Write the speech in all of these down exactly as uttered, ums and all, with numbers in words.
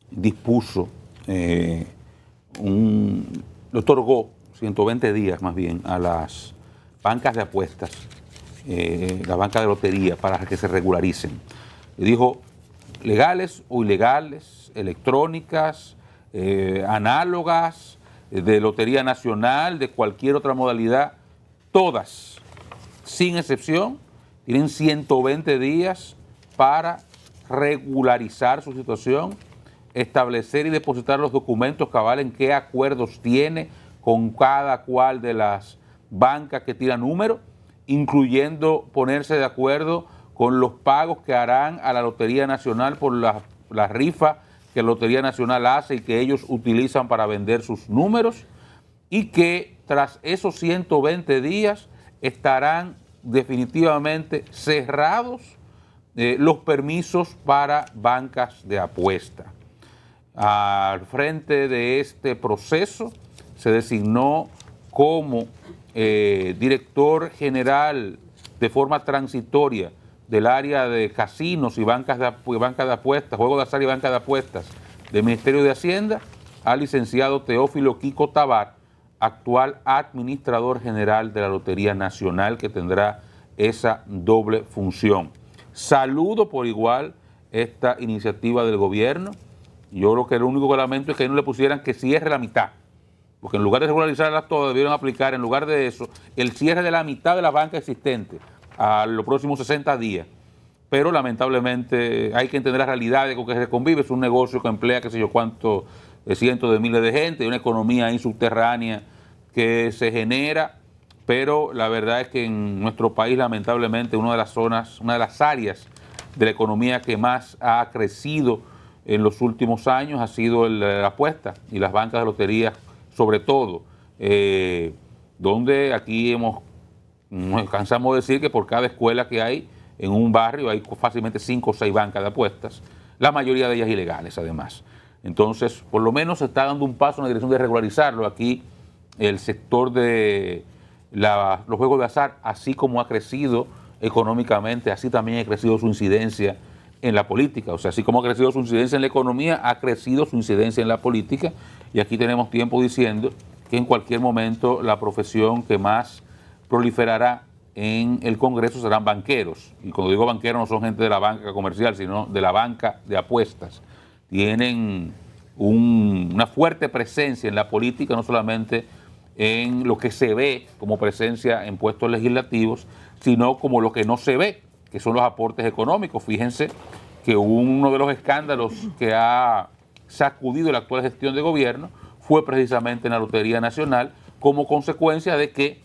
dispuso, eh, un, le otorgó ciento veinte días más bien a las bancas de apuestas, eh, las bancas de lotería, para que se regularicen. Le dijo, legales o ilegales, electrónicas, eh, análogas, de Lotería Nacional, de cualquier otra modalidad, todas, sin excepción, tienen ciento veinte días para regularizar su situación, establecer y depositar los documentos que avalen qué acuerdos tiene con cada cual de las bancas que tiran número, incluyendo ponerse de acuerdo con los pagos que harán a la Lotería Nacional por la, la rifa que la Lotería Nacional hace y que ellos utilizan para vender sus números, y que tras esos ciento veinte días estarán definitivamente cerrados eh, los permisos para bancas de apuesta. Al frente de este proceso se designó como eh, director general de forma transitoria del área de casinos y bancas de, bancas de apuestas, juegos de azar y bancas de apuestas del Ministerio de Hacienda al licenciado Teófilo Kiko Tabar, actual administrador general de la Lotería Nacional, que tendrá esa doble función. Saludo por igual esta iniciativa del gobierno. Yo creo que lo único que lamento es que no le pusieran que cierre la mitad, porque en lugar de regularizarlas todas, debieron aplicar, en lugar de eso, el cierre de la mitad de la banca existente a los próximos sesenta días. Pero lamentablemente hay que entender la realidad de con que se convive. Es un negocio que emplea qué sé yo cuántos cientos de miles de gente, una economía ahí subterránea que se genera, pero la verdad es que en nuestro país lamentablemente una de las zonas, una de las áreas de la economía que más ha crecido en los últimos años ha sido el, la apuesta y las bancas de lotería sobre todo, eh, donde aquí hemos, nos cansamos de decir que por cada escuela que hay en un barrio hay fácilmente cinco o seis bancas de apuestas, la mayoría de ellas ilegales además. Entonces, por lo menos se está dando un paso en la dirección de regularizarlo. Aquí el sector de la, los juegos de azar, así como ha crecido económicamente, así también ha crecido su incidencia en la política. O sea, así como ha crecido su incidencia en la economía, ha crecido su incidencia en la política. Y aquí tenemos tiempo diciendo que en cualquier momento la profesión que más proliferará en el Congreso serán banqueros. Y cuando digo banqueros no son gente de la banca comercial, sino de la banca de apuestas. Tienen un, una fuerte presencia en la política, no solamente en lo que se ve como presencia en puestos legislativos, sino como lo que no se ve, que son los aportes económicos. Fíjense que uno de los escándalos que ha sacudido la actual gestión de gobierno fue precisamente en la Lotería Nacional, como consecuencia de que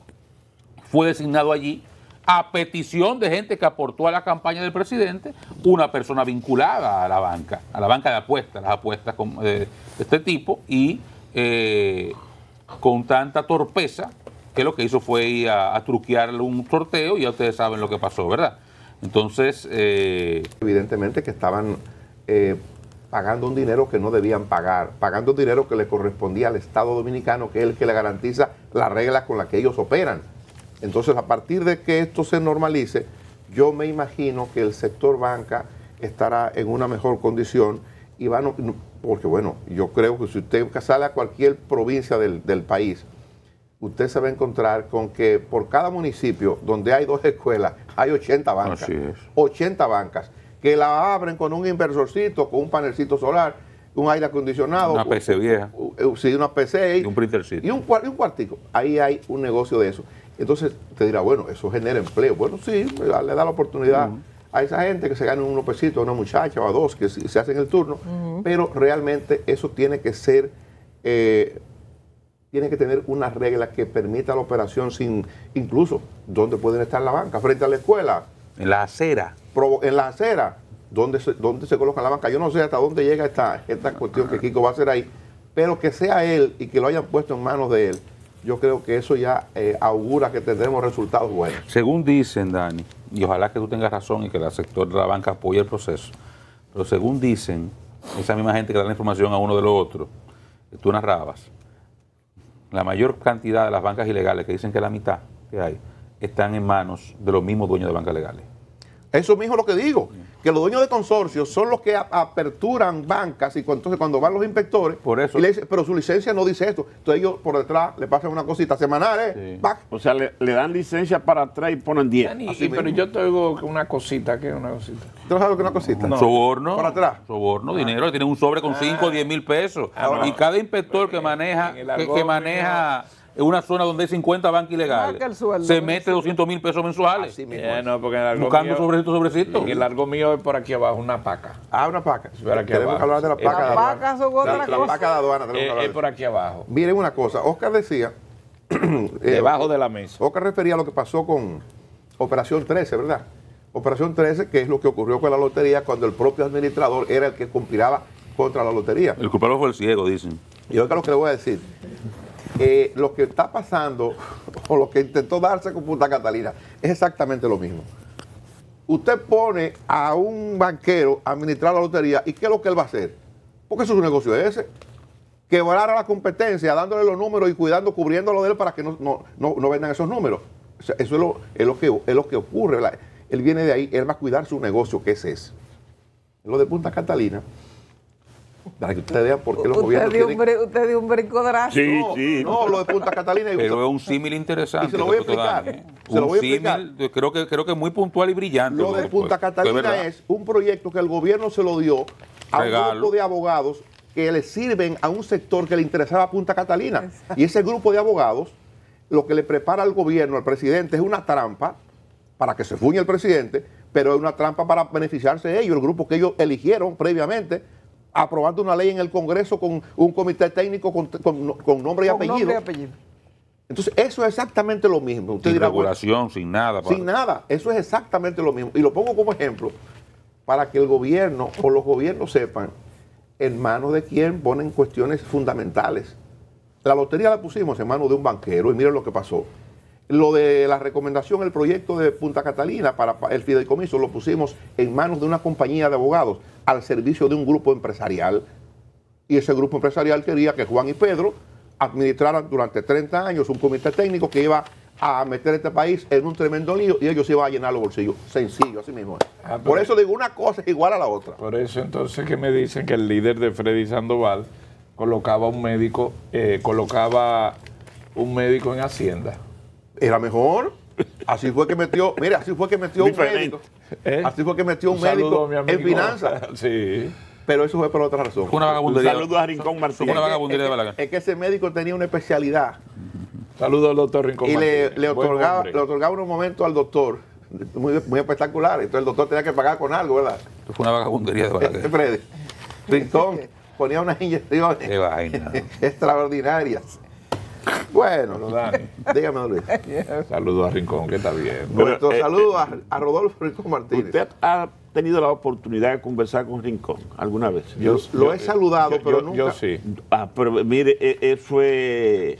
fue designado allí, a petición de gente que aportó a la campaña del presidente, una persona vinculada a la banca, a la banca de apuestas, las apuestas de este tipo, y eh, con tanta torpeza que lo que hizo fue ir a, a truquearle un sorteo, y ya ustedes saben lo que pasó, ¿verdad? Entonces... Eh, evidentemente que estaban eh, pagando un dinero que no debían pagar, pagando un dinero que le correspondía al Estado Dominicano, que es el que le garantiza las reglas con las que ellos operan. Entonces, a partir de que esto se normalice, yo me imagino que el sector banca estará en una mejor condición y van, a, porque bueno, yo creo que si usted sale a cualquier provincia del, del país, usted se va a encontrar con que por cada municipio donde hay dos escuelas, hay ochenta bancas. Así es. ochenta bancas, que la abren con un inversorcito, con un panelcito solar, un aire acondicionado. Una P C vieja. Sí, una P C. Y un printercito. Y un, y un cuartico. Ahí hay un negocio de eso. Entonces te dirá, bueno, eso genera empleo. Bueno, sí, le da la oportunidad uh-huh. a esa gente que se gane unos pesitos, a una muchacha o a dos que se hacen el turno, uh-huh. pero realmente eso tiene que ser, eh, tiene que tener una regla que permita la operación sin, incluso, ¿dónde pueden estar la banca? Frente a la escuela. En la acera. Provo, en la acera, ¿dónde se, dónde se coloca la banca? Yo no sé hasta dónde llega esta, esta cuestión que Kiko va a hacer ahí, pero que sea él y que lo hayan puesto en manos de él. Yo creo que eso ya eh, augura que tendremos resultados buenos. Según dicen, Dani, y ojalá que tú tengas razón y que el sector de la banca apoye el proceso, pero según dicen, esa misma gente que da la información a uno de los otros, que tú narrabas, la mayor cantidad de las bancas ilegales, que dicen que la mitad que hay, están en manos de los mismos dueños de bancas legales. Eso mismo es lo que digo. que los dueños de consorcios son los que a, aperturan bancas y cuando, entonces cuando van los inspectores, por eso. Y le dicen, pero su licencia no dice esto. Entonces ellos por detrás le pasan una cosita semanal, ¿eh? Sí. O sea, le, le dan licencia para atrás y ponen diez. Y, y, pero yo te digo que una cosita, ¿qué es una cosita? ¿Tú no sabes lo que es una cosita? No. Soborno. Por atrás. Soborno, dinero, tienen un sobre con cinco o diez mil pesos. Ahora, y cada inspector que maneja, que, que maneja en una zona donde hay cincuenta bancas ilegales, sueldo, se mete doscientos mil pesos mensuales. Así mismo. Eh, no, porque en el largo Buscando mío, sobrecito, sobrecito. en el largo mío es por aquí abajo, una paca. Ah, una paca. Por aquí Tenemos que abajo. hablar de la Eh, paca de Las aduana. vacas son La, otra la cosa. paca de aduana tenemos que Eh, hablar es de por eso. aquí abajo, Miren una cosa, Oscar decía, eh, debajo de la mesa. Oscar refería a lo que pasó con Operación trece, ¿verdad? Operación trece, que es lo que ocurrió con la lotería cuando el propio administrador era el que conspiraba contra la lotería. El culpable fue el ciego, dicen. Y oiga lo que le voy a decir. Eh, lo que está pasando, o lo que intentó darse con Punta Catalina, es exactamente lo mismo. Usted pone a un banquero a administrar la lotería, ¿y qué es lo que él va a hacer? Porque eso es un negocio ese. Quebrar a la competencia, dándole los números y cuidando, cubriéndolo de él para que no, no, no, no vendan esos números. O sea, eso es lo, es lo, que, es lo que ocurre. ¿Verdad? Él viene de ahí, él va a cuidar su negocio, que es ese. Lo de Punta Catalina, para que ustedes vean por qué los Usted gobiernos dio, un tienen... brin- usted dio un brinco drástico. Sí, no, sí. no, lo de Punta Catalina... y Pero usted- es un símil interesante. Y se lo voy a que tú das, explicar, ¿eh? se lo Un voy a explicar. símil, yo creo que, creo que muy puntual y brillante. Lo de Pues, Punta pues, Catalina verdad. es un proyecto que el gobierno se lo dio a Regalo. un grupo de abogados que le sirven a un sector que le interesaba a Punta Catalina. Y ese grupo de abogados, lo que le prepara al gobierno, al presidente, es una trampa para que se fuñe el presidente, pero es una trampa para beneficiarse de ellos, el grupo que ellos eligieron previamente, aprobando una ley en el Congreso con un comité técnico con, con- con nombre y Con apellido. nombre y apellido. Entonces, eso es exactamente lo mismo. Usted Sin dirá, bueno, regulación, sin nada. sin nada. Eso es exactamente lo mismo. Y lo pongo como ejemplo para que el gobierno o los gobiernos sepan en manos de quién ponen cuestiones fundamentales. La lotería la pusimos en manos de un banquero y miren lo que pasó. Lo de la recomendación, el proyecto de Punta Catalina para el fideicomiso lo pusimos en manos de una compañía de abogados al servicio de un grupo empresarial. Y ese grupo empresarial quería que Juan y Pedro administraran durante treinta años un comité técnico que iba a meter este país en un tremendo lío y ellos iban a llenar los bolsillos. Sencillo, así mismo es. Ah, pero- Por eso digo, una cosa es igual a la otra. Por eso entonces que me dicen que el líder de Freddy Sandoval colocaba un médico, eh, colocaba un médico en Hacienda. Era mejor. Así fue que metió, mire, así fue que metió un Diferente. médico. ¿Eh? Así fue que metió un, Un saludo médico a mi amigo. en finanzas. Sí. Pero eso fue por otra razón. Fue una Un vagabundería. saludo a Rincón Fue Martínez. una vagabundería de Balaguer. Es que ese médico tenía una especialidad Saludos al doctor Rincón y le, Martínez. le Buen otorgaba, hombre. le otorgaba unos momentos al doctor muy, muy espectaculares. Entonces el doctor tenía que pagar con algo, ¿verdad? Esto fue una vagabundería de Balaguer. Freddy. Rincón ponía unas inyecciones Qué vaina. extraordinarias. Bueno, Pero, Dani, dígame, don Luis. saludos a Rincón, que está bien. Bueno, Pero, eh, saludos a, a Rodolfo Rincón Martínez. ¿Usted ha tenido la oportunidad de conversar con Rincón alguna vez? Yo lo yo- he saludado, yo- pero yo- nunca. Yo sí. Ah, pero mire, e- eso es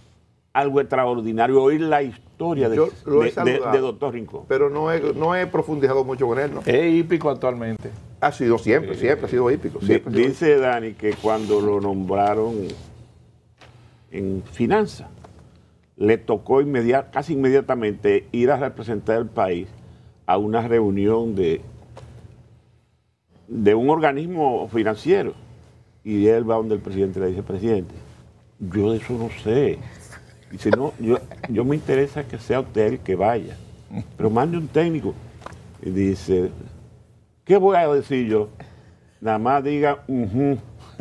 algo extraordinario, oír la historia de, Yo lo he de- de- saludado. de doctor Rincón. Pero no he, no he profundizado mucho con él, ¿no? Es hípico actualmente. Ha sido siempre, siempre ha sido hípico. Di- Siempre ha sido Dice Dani que cuando lo nombraron en finanzas, le tocó inmediat- casi inmediatamente ir a representar el país a una reunión de, de un organismo financiero. Y él va donde el presidente le dice, presidente, yo de eso no sé. Dice, no, yo, yo me interesa que sea usted el que vaya, pero mande un técnico. Y dice, ¿qué voy a decir yo? Nada más diga, ujú.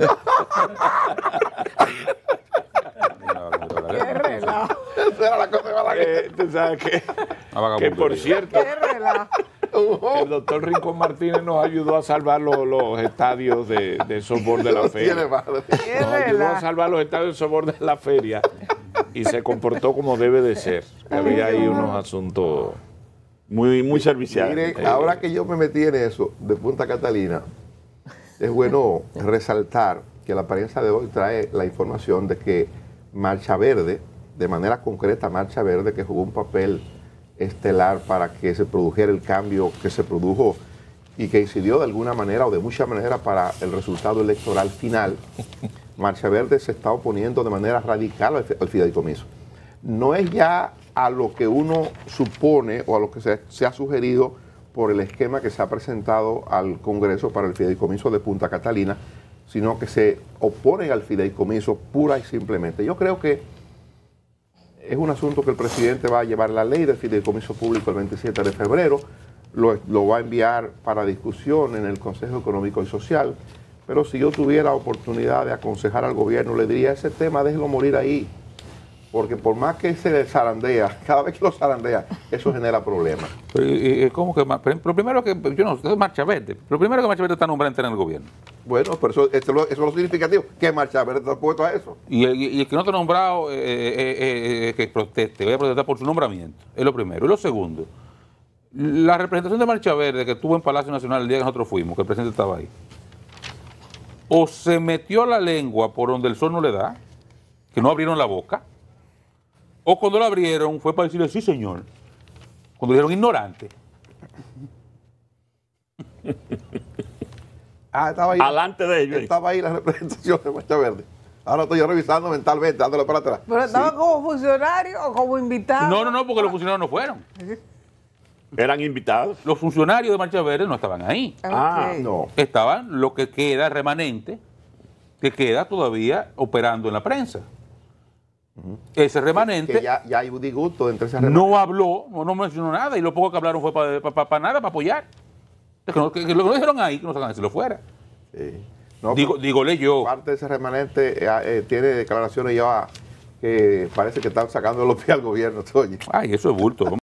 Qué relajo, Esa era la cosa de Balaguer. Eh, tú sabes que, Una vagabundería. que por cierto, qué relajo. el doctor Rincón Martínez nos ayudó a salvar los, los estadios de, de softball de la No tiene feria. madre. Qué Nos ayudó a relajo. salvar los estadios de softball de la feria y se comportó como debe de ser. Había ahí unos asuntos. Muy, muy servicial. Mire, Eh, ahora que yo me metí en eso de Punta Catalina, es bueno resaltar que la prensa de hoy trae la información de que Marcha Verde, de manera concreta Marcha Verde, que jugó un papel estelar para que se produjera el cambio que se produjo y que incidió de alguna manera o de mucha manera para el resultado electoral final, Marcha Verde se está oponiendo de manera radical al fi- al fideicomiso. No es ya a lo que uno supone o a lo que se, se ha sugerido por el esquema que se ha presentado al Congreso para el fideicomiso de Punta Catalina, sino que se oponen al fideicomiso pura y simplemente. Yo creo que es un asunto que el presidente va a llevar la ley del fideicomiso público el veintisiete de febrero, lo, lo va a enviar para discusión en el Consejo Económico y Social, pero si yo tuviera oportunidad de aconsejar al gobierno, le diría, ese tema déjelo morir ahí, porque por más que se zarandea, cada vez que lo zarandea, eso genera problemas. Pero, y- y- ¿cómo que ma- pero lo primero que, yo no sé, es Marcha Verde. Lo primero que Marcha Verde está nombrando en el gobierno. Bueno, pero eso, eso, es lo- eso es lo significativo, que Marcha Verde está puesto a eso. Y el, y el que no está nombrado, eh, eh, eh, eh, que proteste, vaya a protestar por su nombramiento. Es lo primero. Y lo segundo, la representación de Marcha Verde que estuvo en Palacio Nacional el día que nosotros fuimos, que el presidente estaba ahí, o se metió la lengua por donde el sol no le da, que no abrieron la boca, o cuando la abrieron fue para decirle, sí señor, cuando dijeron ignorante. Ah, estaba ahí. Alante de ellos. Estaba ahí la representación de Marcha Verde. Ahora estoy yo revisando mentalmente, dándole para atrás. ¿Pero estaba Sí. como funcionario o como invitado? No, no, no, porque los funcionarios no fueron. Eran invitados. Los funcionarios de Marcha Verde no estaban ahí. Ah, Ok. No. Estaban lo que queda remanente, que queda todavía operando en la prensa. Ese remanente Que ya, ya hay un disgusto entre esas no habló, no, no mencionó nada, y lo poco que hablaron fue para nada, para apoyar. Es que, no- que- que lo que no dijeron ahí, que no sacan si lo fuera. Sí. No, Digo, pero dígole yo. parte de ese remanente eh, eh, tiene declaraciones ya que parece que están sacando los pies al gobierno. Oye. Ay, eso es bulto.